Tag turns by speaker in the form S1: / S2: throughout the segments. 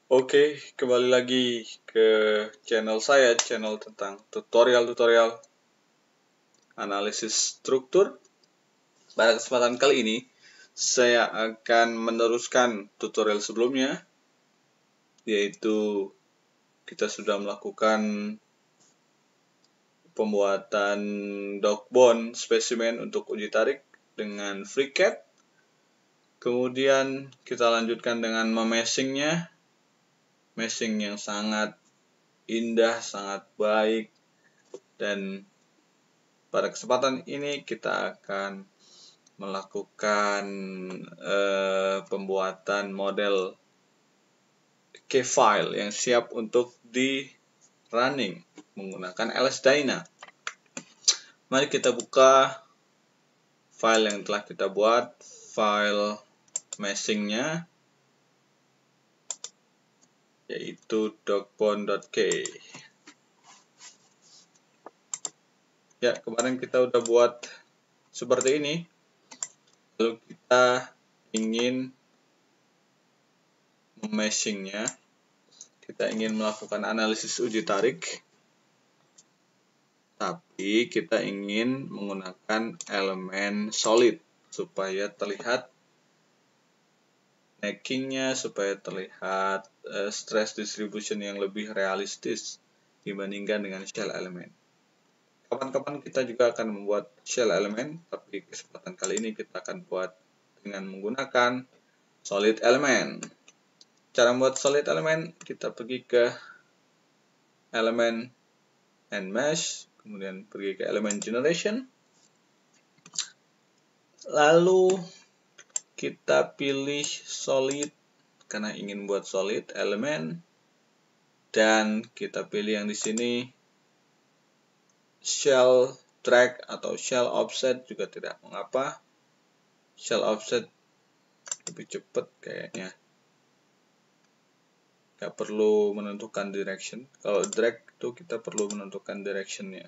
S1: Oke, kembali lagi ke channel saya, channel tentang tutorial-tutorial analisis struktur. Pada kesempatan kali ini, saya akan meneruskan tutorial sebelumnya, yaitu kita sudah melakukan pembuatan dog bone spesimen untuk uji tarik dengan FreeCAD. Kemudian kita lanjutkan dengan memeshingnya, meshing yang sangat indah, sangat baik, dan pada kesempatan ini kita akan melakukan pembuatan model K-file yang siap untuk di running menggunakan LS-DYNA. Mari kita buka file yang telah kita buat, file meshingnya, yaitu dogbone.k. Ya, kemarin kita udah buat seperti ini. Lalu kita ingin memeshingnya, kita ingin melakukan analisis uji tarik, tapi kita ingin menggunakan elemen solid supaya terlihat neckingnya, supaya terlihat stress distribution yang lebih realistis dibandingkan dengan shell element. Kapan-kapan kita juga akan membuat shell element, tapi kesempatan kali ini kita akan buat dengan menggunakan solid element. Cara membuat solid element, kita pergi ke elemen and mesh, kemudian pergi ke elemen generation, lalu kita pilih solid karena ingin buat solid element, dan kita pilih yang di sini shell drag atau shell offset juga tidak mengapa. Shell offset lebih cepat kayaknya, nggak perlu menentukan direction. Kalau drag itu kita perlu menentukan directionnya,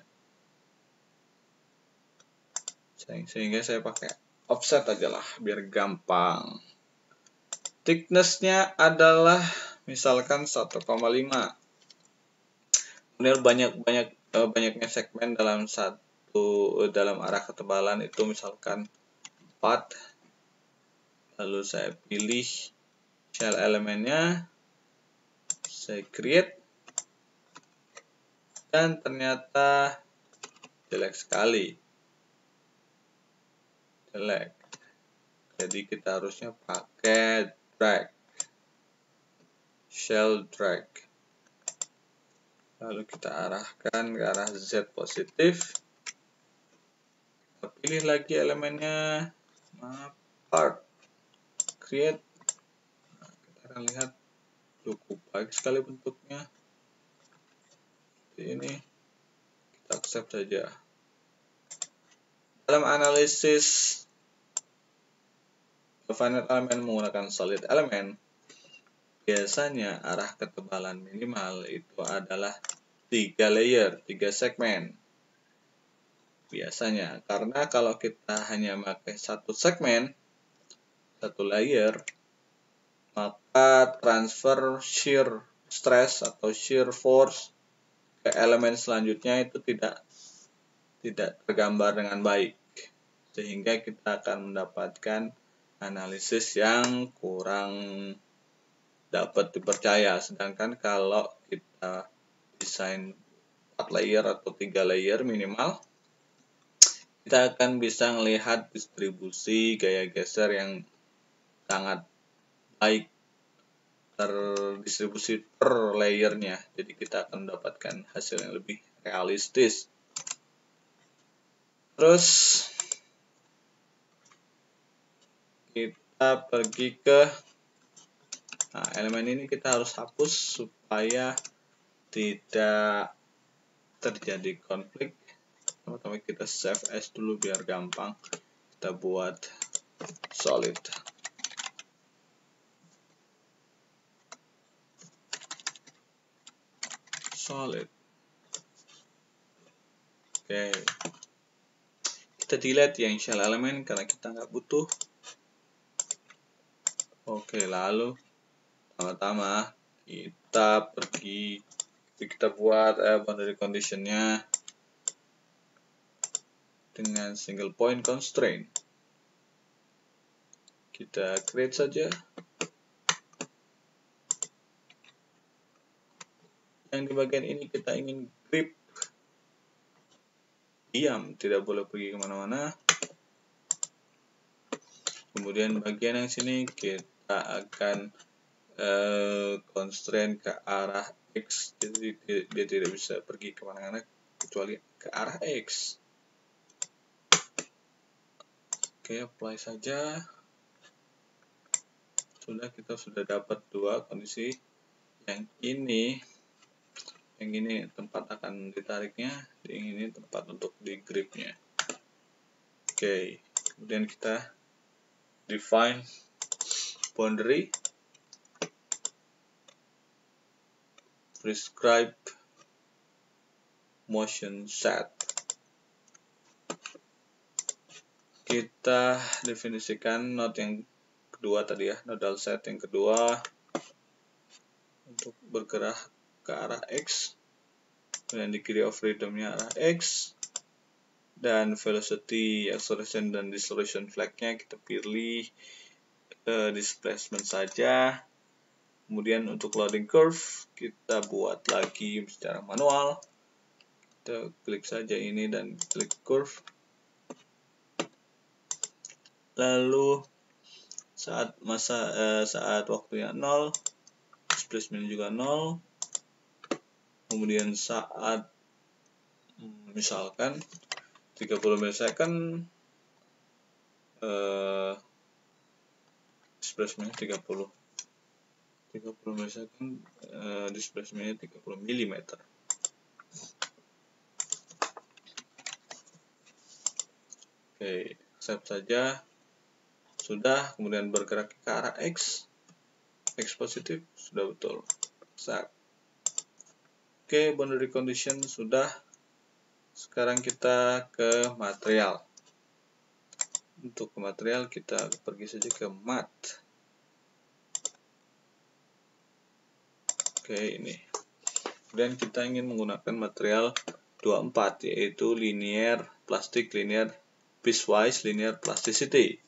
S1: sehingga saya pakai offset aja lah biar gampang. Thickness-nya adalah misalkan 1,5. Kemudian banyaknya segmen dalam arah ketebalan itu misalkan 4. Lalu saya pilih shell elemennya, saya create, dan ternyata jelek sekali. Jadi kita harusnya pakai drag, shell drag. Lalu kita arahkan ke arah Z positif. Kita pilih lagi elemennya, part, create. Nah, kita akan lihat cukup baik sekali bentuknya. Seperti ini, kita accept saja. Dalam analisis finite element menggunakan solid element, biasanya arah ketebalan minimal itu adalah 3 layer, 3 segmen. Biasanya, karena kalau kita hanya pakai satu segmen, satu layer, maka transfer shear stress atau shear force ke elemen selanjutnya itu tidak tergambar dengan baik, sehingga kita akan mendapatkan analisis yang kurang dapat dipercaya. Sedangkan kalau kita desain 4 layer atau 3 layer minimal, kita akan bisa melihat distribusi gaya geser yang sangat baik terdistribusi per layernya. Jadi kita akan mendapatkan hasil yang lebih realistis. Terus kita pergi ke elemen ini, kita harus hapus supaya tidak terjadi konflik. Pertama kita save as dulu biar gampang. Kita buat solid. Oke. Kita delete yang shell element karena kita nggak butuh. Oke, lalu pertama-tama kita pergi, kita buat boundary conditionnya dengan single point constraint. Kita create saja. Yang di bagian ini kita ingin grip diam, tidak boleh pergi kemana-mana. Kemudian bagian yang sini kita akan constraint ke arah X, jadi dia tidak bisa pergi kemana-mana kecuali ke arah X. Oke, apply saja. Kita sudah dapat dua kondisi. Yang ini tempat akan ditariknya, yang ini tempat untuk di gripnya. Oke, kemudian kita define boundary, prescribe motion set. Kita definisikan node yang kedua tadi ya, nodal set yang kedua untuk bergerak ke arah X, kemudian degree of freedom-nya arah X, dan velocity, acceleration, dan deceleration flag-nya kita pilih displacement saja. Kemudian untuk loading curve kita buat lagi secara manual. Kita klik saja ini dan klik curve. Lalu saat waktunya 0, displacement juga 0. Kemudian saat misalkan 30 millisecond, displacement 30 millisecond, displacement 30 mm. Oke, accept saja. Sudah, kemudian bergerak ke arah X positif, sudah betul. Accept. Oke, boundary condition sudah. Sekarang kita ke material. Untuk material kita pergi saja ke mat. Oke, ini. Kemudian kita ingin menggunakan material 24, yaitu linear plastic, linear piecewise, linear plasticity.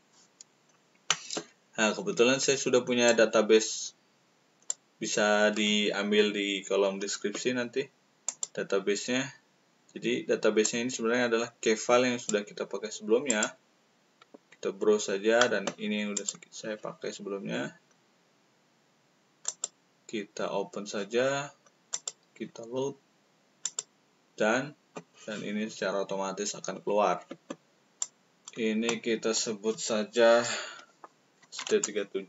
S1: Nah, kebetulan saya sudah punya database, bisa diambil di kolom deskripsi nanti database-nya. Jadi database-nya ini sebenarnya adalah key file yang sudah kita pakai sebelumnya. Kita browse saja, dan ini yang sudah saya pakai sebelumnya. Kita open saja, kita load, dan ini secara otomatis akan keluar. Ini kita sebut saja SD37.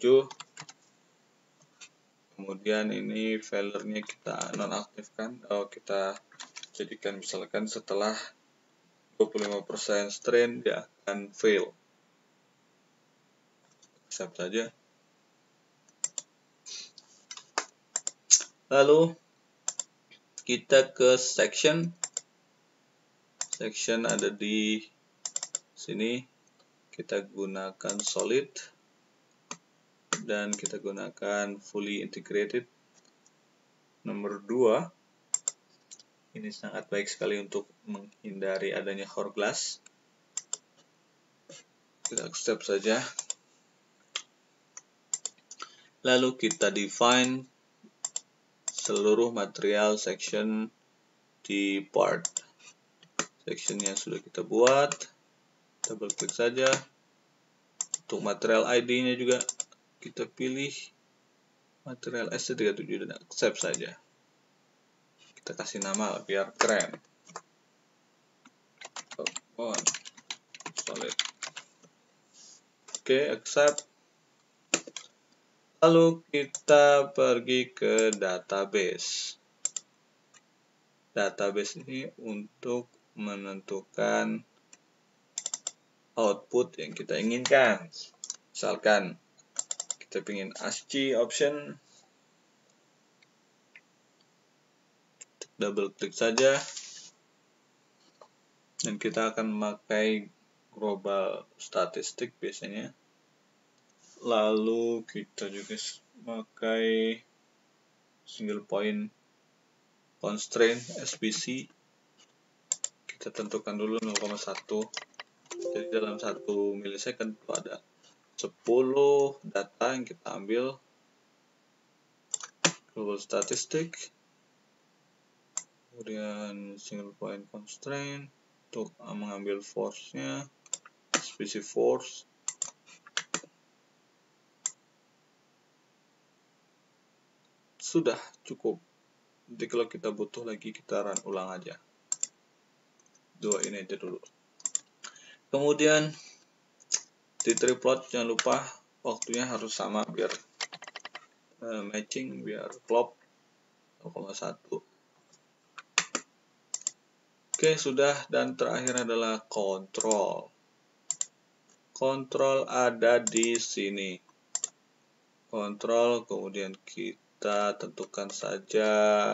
S1: Kemudian ini failernya kita nonaktifkan, kita jadikan misalkan setelah 25% strain dia akan fail. Accept saja. Lalu kita ke section ada di sini. Kita gunakan solid dan kita gunakan fully integrated nomor 2. Ini sangat baik sekali untuk menghindari adanya hourglass. Kita accept saja. Lalu kita define seluruh material section di part. Sectionnya sudah kita buat. Double klik saja. Untuk material ID-nya juga kita pilih material SD37 dan accept saja. Kita kasih nama biar keren. Solid. Oke, accept. Lalu kita pergi ke database. Database ini untuk menentukan output yang kita inginkan. Misalkan kita ingin ASCII option, double klik saja, dan kita akan memakai global statistik biasanya. Lalu kita juga pakai single point constraint SPC, kita tentukan dulu 0,1. Jadi dalam 1 milisecond itu ada 10 data yang kita ambil. Global statistic, kemudian single point constraint untuk mengambil force-nya, SPC force. Sudah cukup. Nanti kalau kita butuh lagi kita run ulang aja. Dua ini aja dulu. Kemudian di triplot jangan lupa waktunya harus sama biar matching, biar klop 0,1. Oke, sudah. Dan terakhir adalah kontrol. Kontrol ada di sini. Kontrol, kemudian kita tentukan saja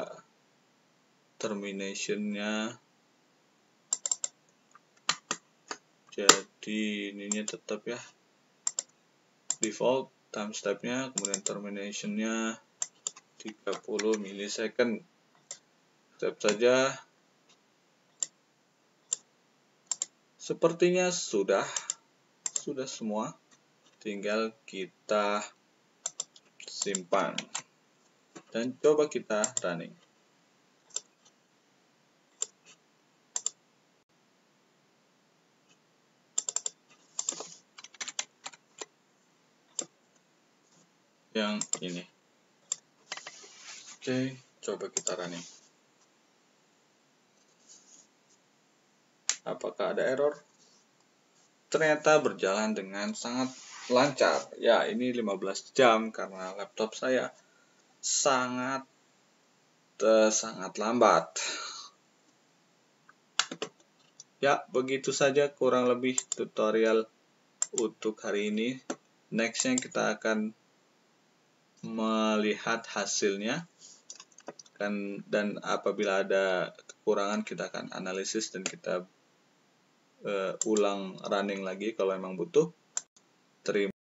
S1: termination-nya. Jadi ininya tetap ya default, time step-nya, kemudian termination-nya 30 milisecond. Step saja. Sepertinya sudah semua. Tinggal kita simpan dan coba kita running. Yang ini. Oke, coba kita running. Apakah ada error? Ternyata berjalan dengan sangat lancar. Ya, ini 15 jam karena laptop saya sangat lambat. Ya, begitu saja kurang lebih tutorial untuk hari ini. Nextnya kita akan melihat hasilnya. Dan apabila ada kekurangan kita akan analisis dan kita ulang running lagi kalau memang butuh. Terima